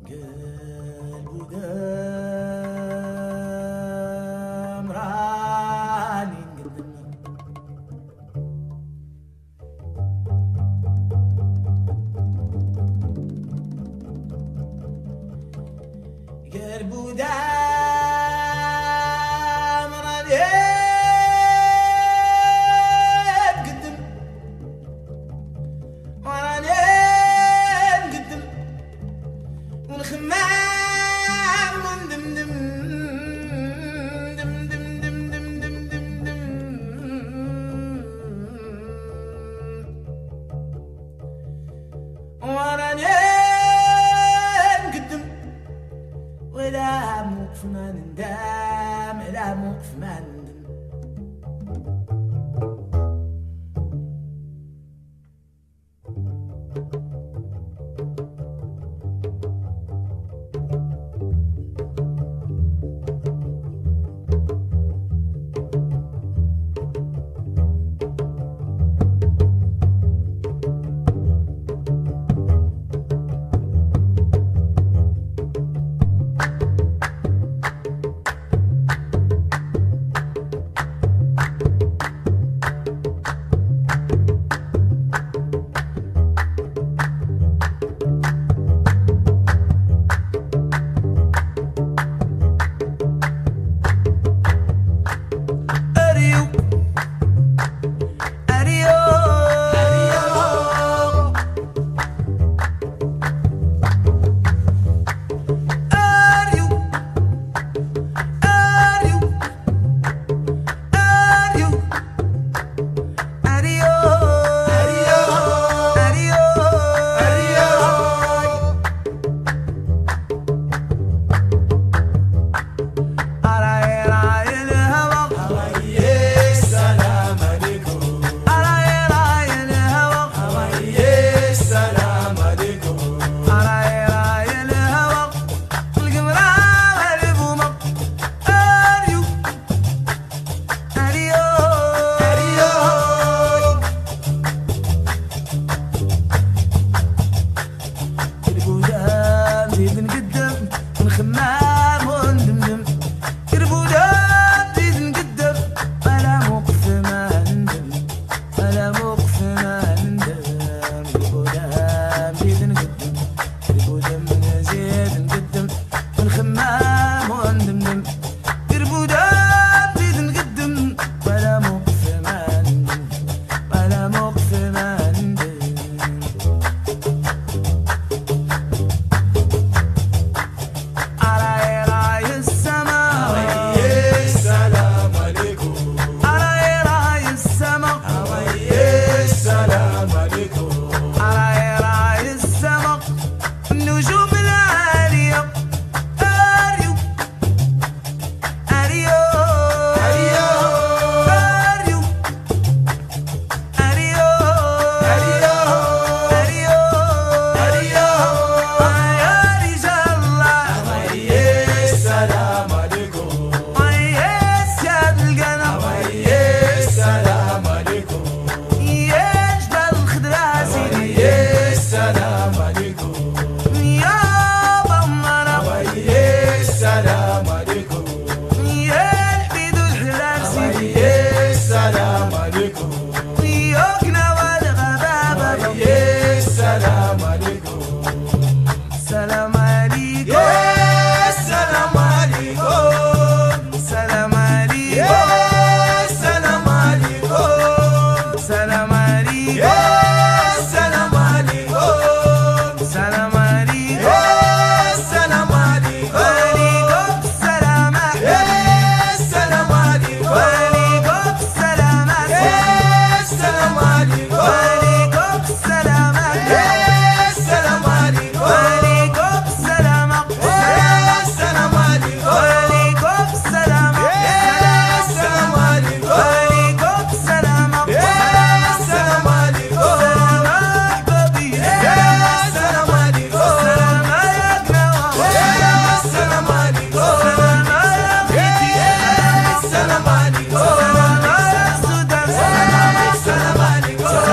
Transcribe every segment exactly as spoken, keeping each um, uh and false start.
قلبو دام راني نقدمني قلبو دام راني نقدم وراني نقدم ونخمام وندمدم دم دم دم دم دم دم دم وراني نقدم ولا موقف ما نندم لا موقف ما نندم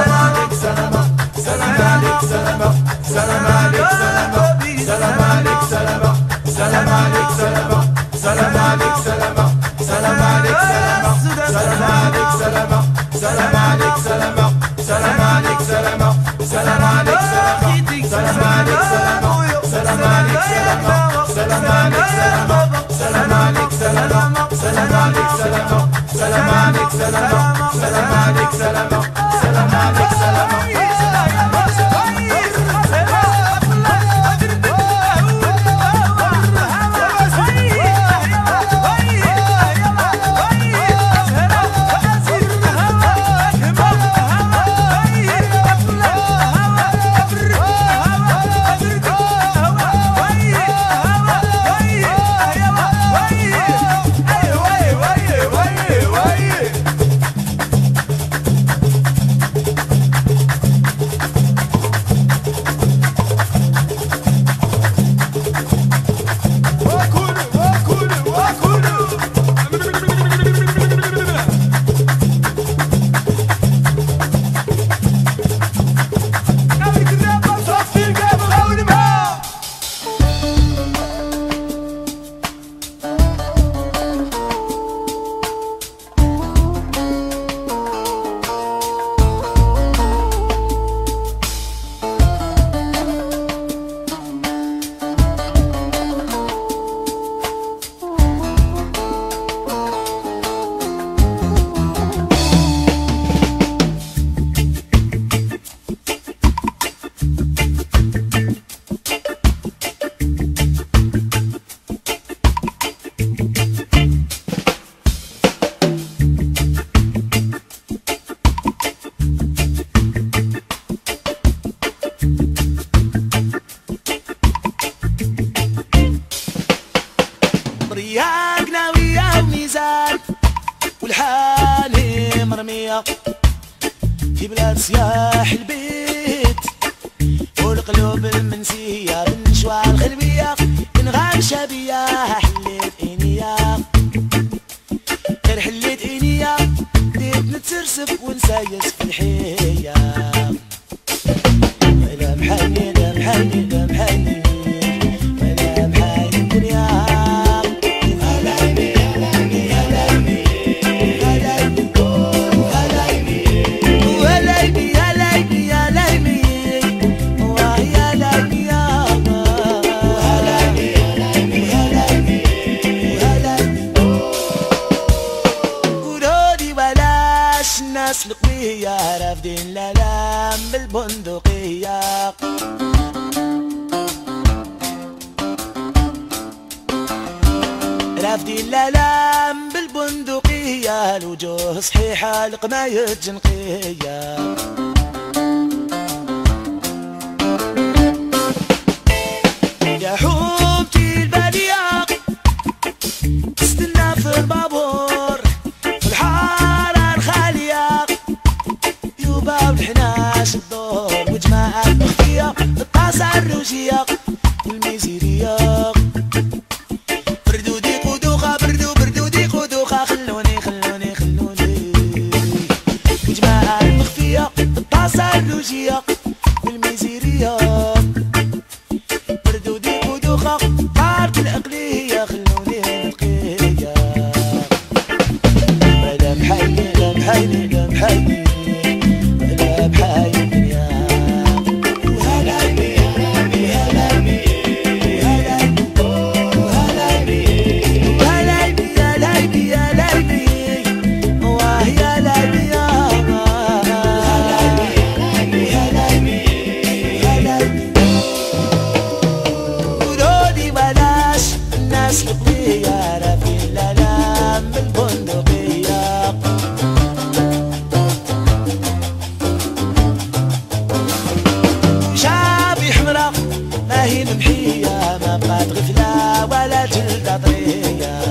Salam alaikum, salam alaikum, salam alaikum, salam alaikum. سلام عليك سلامة سلام عليك سلامة سلام عليك سلامة سلام عليك سلامة سلام عليك سلامة سلام عليك سلامة سلام عليك سلامة سلام عليك سلامة سلام عليك سلامة سلام عليك سلامة سلام عليك سلامة سلام عليك سلامة سلام عليك سلامة سلام عليك سلامة سلام عليك سلامة رياقنا ويا الميزان والحالي مرمية في بلاد سياح البيت والقلوب المنسية بالنشوى الخلبية انغام شبية حليت إنيا غير حليت إنيا بديت نتسرسب ونسايس في الحية ولا محني لا محني لا محني ولا محني الدنيا الناس القوية رافدين الألام بالبندقية رافدين الألام بالبندقية الوجوه صحيحة القماية جنقية يا حومتي البلياق تستنى في البابور في الحارة الخالية يوبا والحناش الدور وجماعة المخفية الطاسة الروجية والميزيرية بردودي قدوخة بردو بردودي قدوخة خلوني خلوني خلوني وجماعة المخفية الطاسة الروجية والميزيرية بردودي قدوخة طارت الأقلية خلوني نقية ولا محيي لا محيي لا محيي ولا محيي الدنيا وهلا بي هلا بي هلا بي وهلا بي وهلا بي هلا بي هلا بي وهي هلا بي هلا بي هلا بي هلا بي ولودي بلاش الناس القوية رافين الألام بالبندقية شعبي حمرا ما هي ممحية ما بقات غفلة ولا جلدة طرية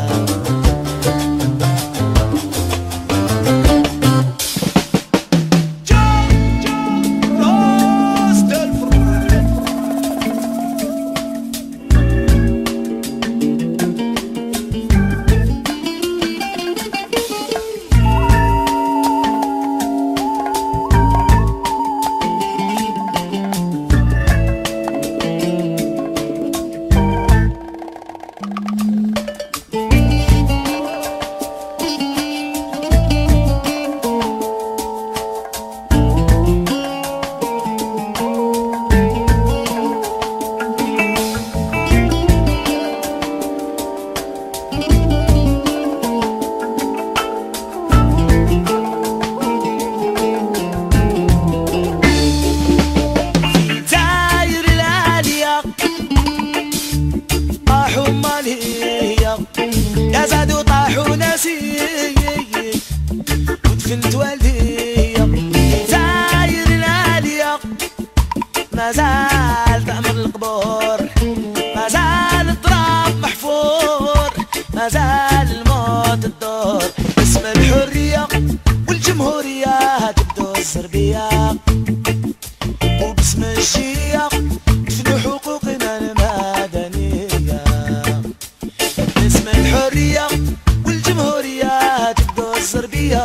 مازال الموت الدور باسم الحرية والجمهورية تبدو السربية وباسم الشيعة تفنوا حقوقنا المدنية باسم الحرية والجمهورية تبدو السربية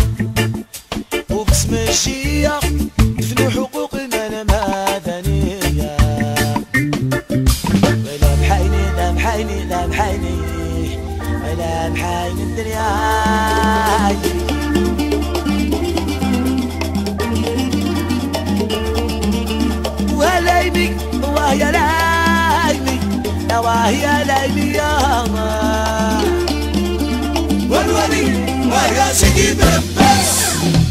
وباسم الشيعة تفنوا حقوقنا المدنية ولا محايني لا محايني لا محايني ولا محايني الدنيا وهلايبي وهي لايبي وهي لايبي يا والولي ويا سيدي بس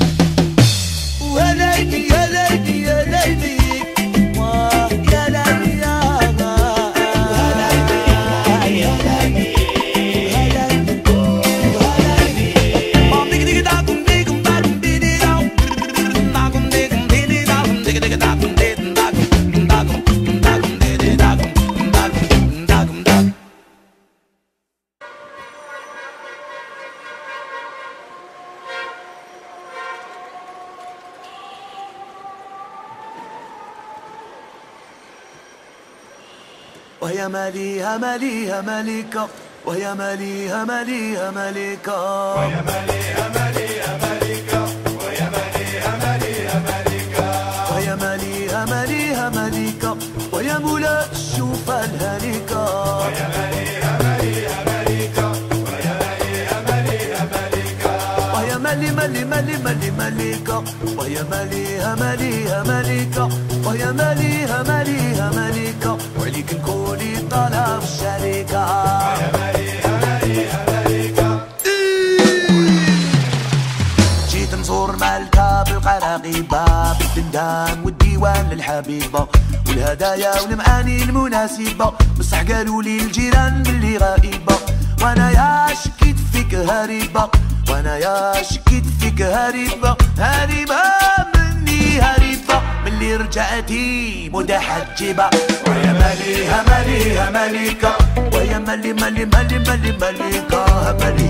وهلايبي يا لايبي يا لايبي ويا لايبي يا وهي ماليها ماليها ملكة وهي ماليها ماليها ملكة ويا ماليها ماليها ملكة ويا ماليها ماليها ملكة وهي ماليها ماليها ملكة ويا مولا الشوفة الهلكة ويا ماليها ماليها ملكة ويا ماليها ماليها ملكة وهي مالي مالي مالي مالي ملكة وهي ماليها ماليها ملكة وهي ماليها ماليها ملكة وعليك الكل طلب الشركة ويا ماليها ماليها ملكة جيت نزور مالكة بالقراقيبة بالدندان والديوان للحبيبة والهدايا والمعاني المناسبة بصح قالوا لي الجيران باللي غائبة وانا يا شكيت فيك هريبة وانا يا شكيت فيك هريبة هريبة مني هريبة ملي رجعتي متحجبة ويا ماليها ماليها ملكة ويا مالي مالي مالي مالي ملكة مالي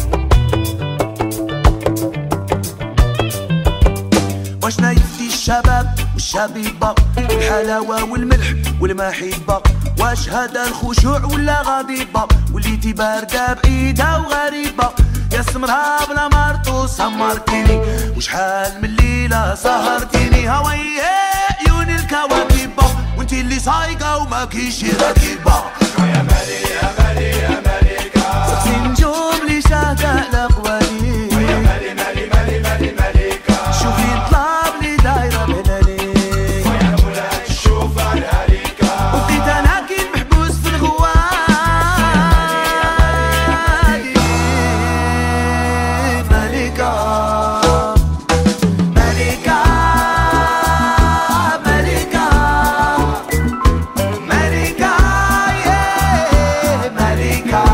واش نايفتي الشباب والشبيبة الحلاوة والملح والمحبة واش هذا الخشوع ولا غضيبة وليتي باردة بعيدة وغريبة يا سمرها بلا مرتو سمرتيني وشحال من ليلة سهرتيني هوية عيون الكواكبة وانتي اللي سايقة وما كيشي راكبة ويا ماليها ماليها ملكة سقسي نجوم لي شاهدة الأقوالي ويا مالي مالي مالي مالي ملكة شوفي طلاب لي دايرة بهلالي ويا مولا الشوفة الهلكة وبقيت أنا كي محبوس في الغوالي ملكة ملكة ملكة ملكة يا ملكة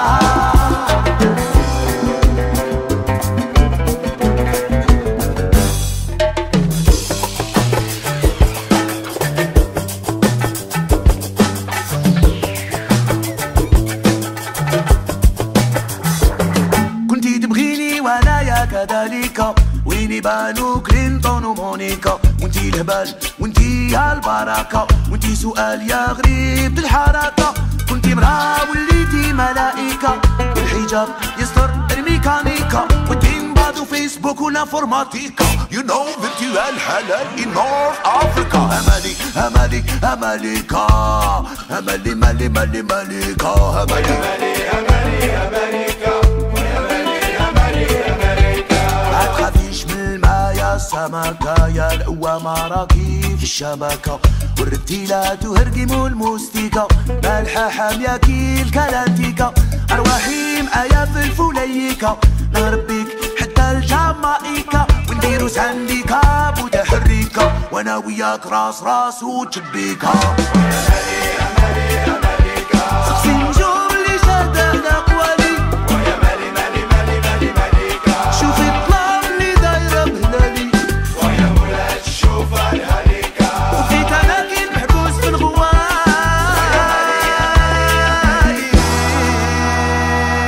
كنتي تبغيني وانا يا كذلك ويني بانو كلينتون ومونيكا وانتي الهبال وانتي هالبركة وانتي سؤال يا غريب الحركة كنتي مرا وليتي ملائكة والحجاب يستر الميكانيكا والدين بعدو فيسبوك ولا فورماتيكا You know بنتي الحلال in North Africa أمالي أمالي أماليكا أمالي مالي مالي ماليكا أمالي ماليها ماليها ملكة ويا ماليها ماليها ملكة ما تخافيش من الماء يا السمكة يا القوة مراكي في الشبكة والرتيلات وهرقموا الموستيكا مالحة حامية كي الكلاتيكا أرواحي مآية في الفوليكا نربيك حتى الجامائكا ونديرو سانديكا وتحريكا وانا وياك راس راس وتشبيكا ويا ماليها ماليها ملكة سقسي نجوم اللي شادة الأقوالي ويا مالي مالي مالي مالي ملكة شوفي الطلاب اللي دايرة بهلالي ويا مولا الشوفة الهلكة وبقيت أنا كي محبوس في الغوالي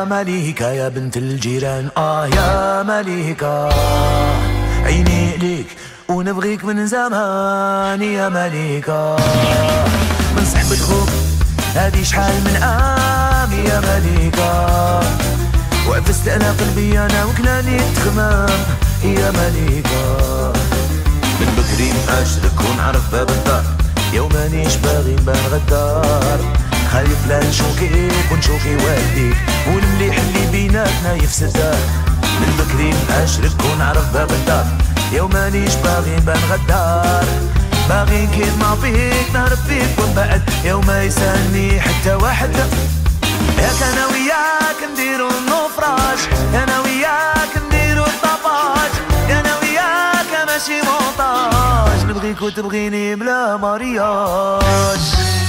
يا مليكة يا بنت الجيران، آه يا مليكة عيني ليك ونبغيك من زمان يا مليكة. من صحبة خوك هادي شحال من عام يا مليكة، وعفست انا قلبي انا وكلاني تخمام يا مليكة. من بكري نعاشرك ونعرف باب الدار، يا مانيش باغي نبان غدار، خايف لا نشوكيك ونشوكي والديك والمليح اللي بيناتنا يفسد. من بكري نعاشرك ونعرف باب الدار، يا مانيش باغي نبان غدار، باغي نكيد ما فيك نهرب فيك ونبعد، يا ما يسالني حتى واحد. ياك انا وياك نديرو النفراج، انا وياك نديرو الطباج، انا وياك ماشي مونتاج، نبغيك وتبغيني بلا مارياج.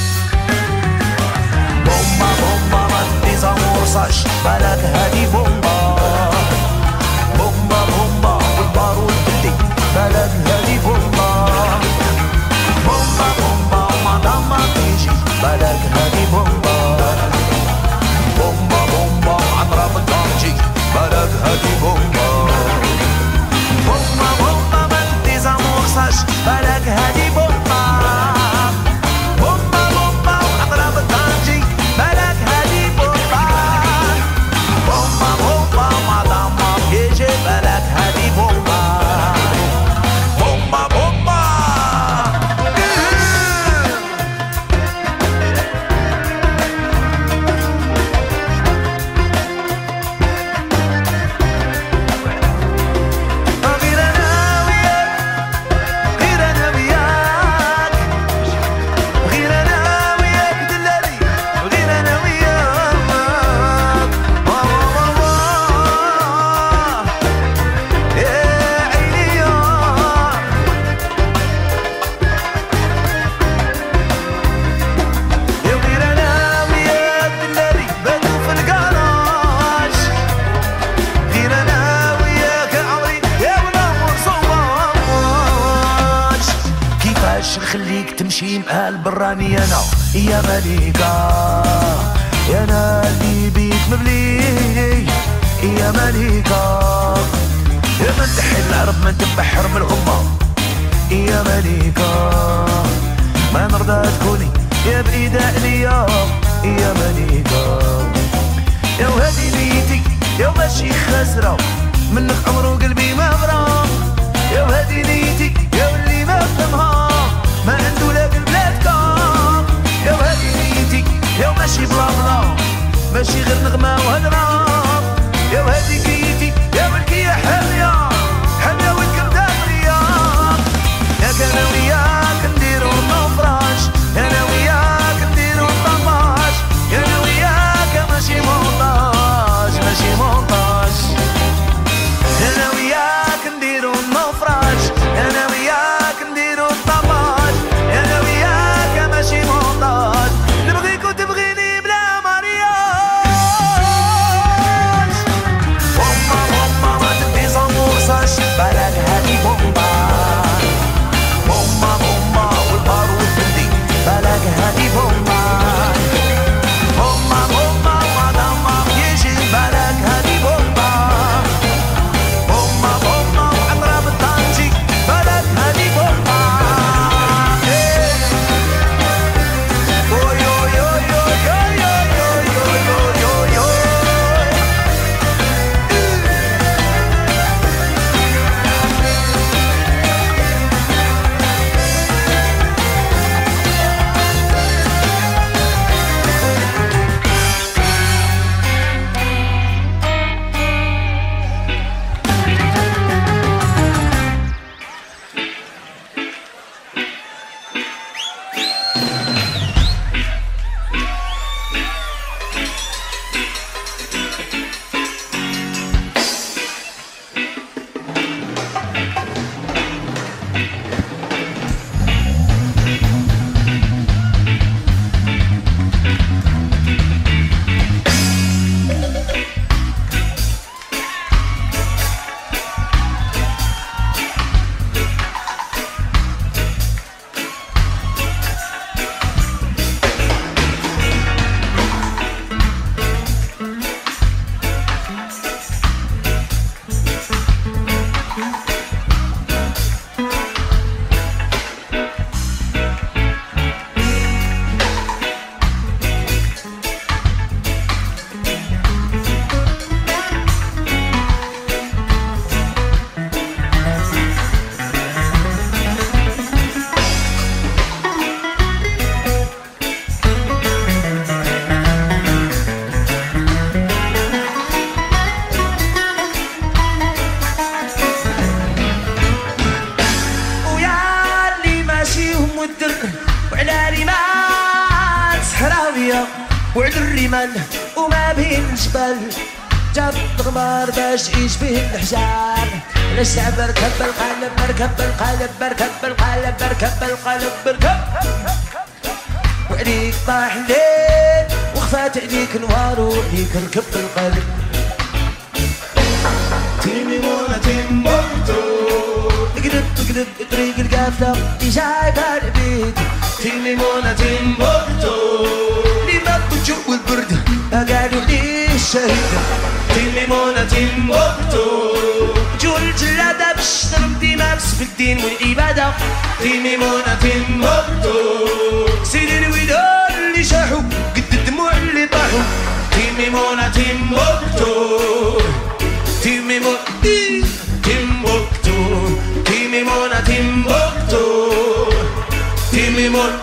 بومبا بومبا ما تديز امورصاج، بالك هادي بومبا بومبا بومبا والبارود بدي، بالك هادي بومبا بومبا بومبا ومادام ما تيجي، بالك هادي بومبا بومبا بومبا عطرة بالطنجي، بالك هادي بومبا بومبا بومبا ما تديز امورصاج، بالك هادي بومبا بومبا بومبا وعطرة بالطنجي، بالك هادي بومبا بومبا بومبا مادام ما تيجي، بالك هادي بومبا بومبا بومبا. نخليك تمشي مع البراني انا يا مليكة، يا انا اللي بيك مبلي يا مليكة، يا من تحل العرب من تبحر من الغمة يا مليكة، ما نرضى تكوني يا بعيدة عليا يا مليكة، يا وهادي نيتي يا ماشي خاسرة منك عمرو قلبي ما برا، يا وهادي نيتي يا واللي ما فهمها ما عنده لا قلب لا تكام، يا وهادي نيتي يا ماشي بلا بلا ماشي غير نغمة وهدرة، يا وهادي كيتي يا والكية حامية حامية والكبدة مرية، ياك انا وياك نديرو النفراج، انا وياك نديرو الطباج، انا وياك ماشي مونتاج ماشي مونتاج، انا وياك نديرو النفراج، انا والدر وعلى رمال صحراوية وعلى الرمال وما بين الجبال جاب الغمار باش يشبه الحجار على الشعب ركب القالب ركب القالب ركب القالب ركب القالب ركب وعليك طاح الليل وخفات عليك نوار وعليك ركب القلب تيمي مونا تيمبكتو اقلب اقلب طريق القافلة اللي جايبها البيت تيمي مونا تيمبكتو اللي ما بالجو والبرد قالوا لي الشهيد تيمي مونا تيمبكتو جو الجلادة باش ترمدي مارس في الدين والعبادة تيمي مونا تيمبكتو سيدي الولاد اللي شاحوا قد الدموع اللي طاحوا تيمي مونا تيمبكتو تيمي مو تيمبكتو تيمي مونا تيمبكتو تيمي مونا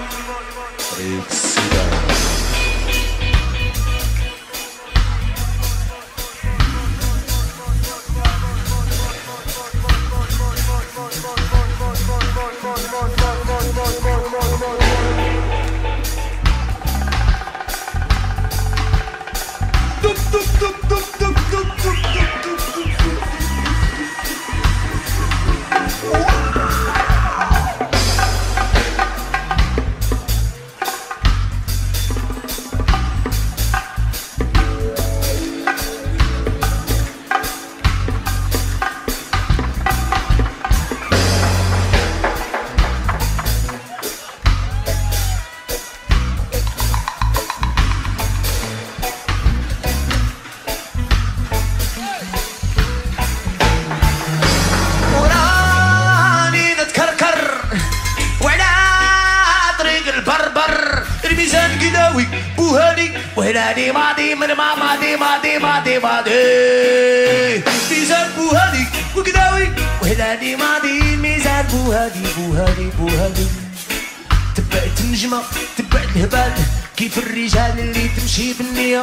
وهلالي ماضي من ما ماضي ماضي ماضي ماضي ميزان بوهادي وقداوي وهلالي ماضي ميزان بوهادي بوهادي بوهادي تبعت النجمة تبعت الهبال كيف الرجال اللي تمشي بالنية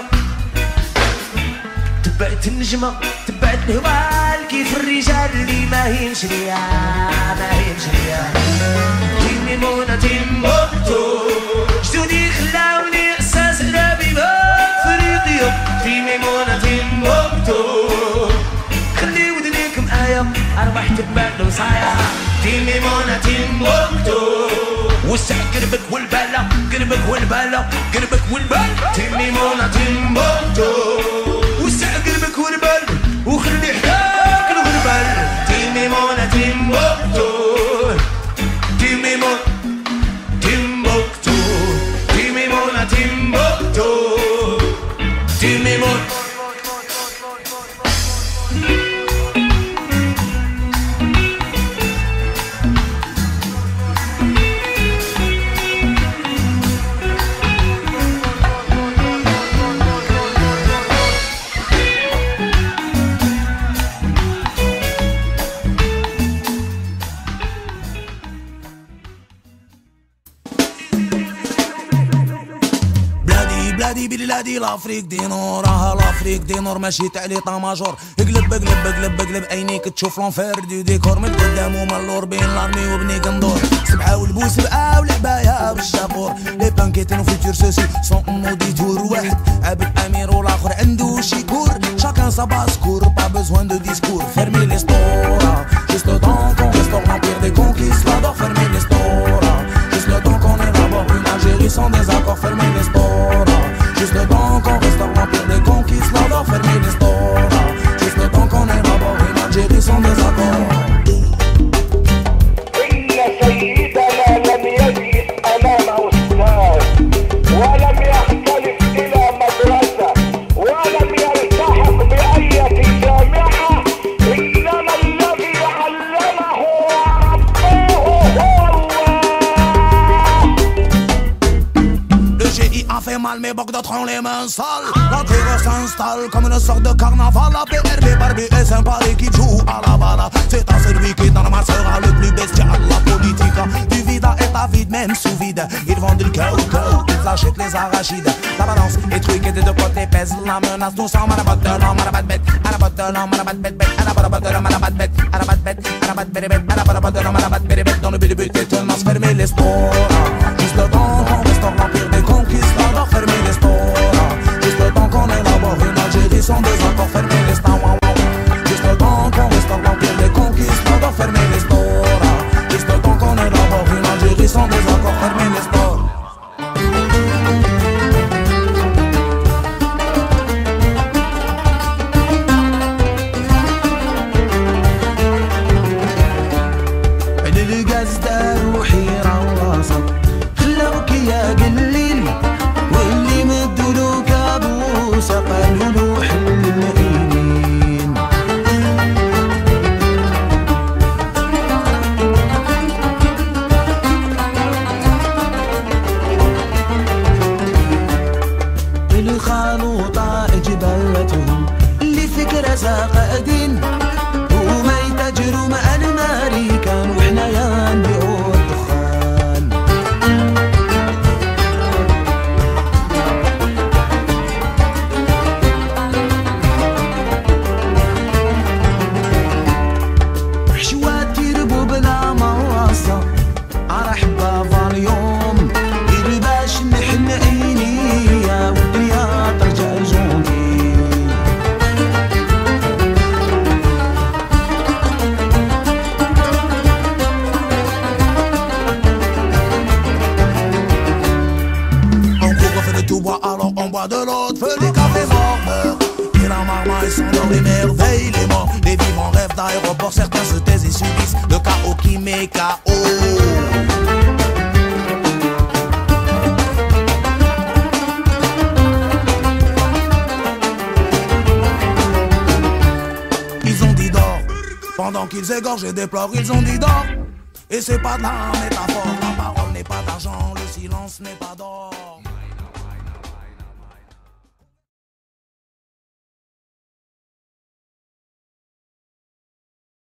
تبعت النجمة تبعت الهبال كيف الرجال اللي ما هي مشرية ما هي مشرية تيمي مونا تيمبكتو جدودي خلاوني احساس على بيبان فريقية تيمي مونا تيمبكتو خلي ودنيكم آية أربح تبان لو صايا تيمي مونا تيمبكتو وسع قلبك والبالة قلبك والبالة قلبك والبالة تيمي مونا تيمبكتو وسع قلبك والبال وخلي حداك الغربال تيمي مونا تيمبكتو تيمي مونا تيمبكتو تيمي مونا تيمبكتو تيمي مونا بلادي بلادي لافريك دي نور راها لافريك دي نور ماشي تاع لي طاماجور اقلب اقلب اقلب اقلب عينيك تشوف لونفير دي ديكور من القدام ومن اللور بين لارمي وبني قندور سبعه والبو سبعه والعبايه بالشابور لي بانكيتين وفيتور سوسي سون مودي تور واحد عبد امير والاخر عنده شي كور شاكان سا باسكور با بوزوان دو ديسكور فيرمي لي ستورا جوست لو طون كون ريستور l'empire des conquistadors fermez les stores juste le temps qu'on élabore une Algérie sans désaccord fermez les stores juste le temps qu'on restaure l'empire des conquistadors fermez les stores juste le temps qu'on élabore une Algérie sans désaccord ولم يختلف إلى مدرسة ولم يلتحق بأية جامعة إنما الذي علمه وربه هو الله. Le G I a fait mal mais beaucoup d'autres ont les mains sales. La terreur s'installe comme une sorte de carnaval. La P R B Barbie est sympa et qui joue à la balle. C'est à celui qui dans ma sera le plus bestial. La politique du vide est avide même sous vide. Ils vendent du coco, ils achètent les arachides. La balance est truquée des deux côtés pèse la menace. Nous sommes à la botte de l'homme, à la batte bête, à la botte de l'homme, à la batte bête, à la botte de l'homme, à la batte bête, à la batte bête, à la batte bête, à la botte de l'homme, à la batte bête, à la batte bête. Dans le but du but est un fermer les les stores. Juste le temps qu'on restaure l'empire des conquistadors, fermer les stores. Juste le temps qu'on élabore une Algérie sans désaccord, fermer les stores. Juste le temps qu'on restaure l'empire des conquistadors, fermer les stores. Juste le temps qu'on élabore une Algérie sans désaccord, fermer les stores. قاعدين وما يتاجروا مع الامريكان واحنا يا نبيعوا الدخان. حشوات يربوا بلا مواصة عرحبة فاليوم غير باش نحن عينيا والدنيا ترجع جوني. Alors on boit de l'autre, feu des cafés morts. Et la marmaille s'endort, émerveille les morts. Les vivants rêvent d'aéroport, certains se taisent et subissent le chaos qui met K O. Ils ont dit d'or, pendant qu'ils égorgent et déplorent, ils ont dit d'or. Et c'est pas de la métaphore.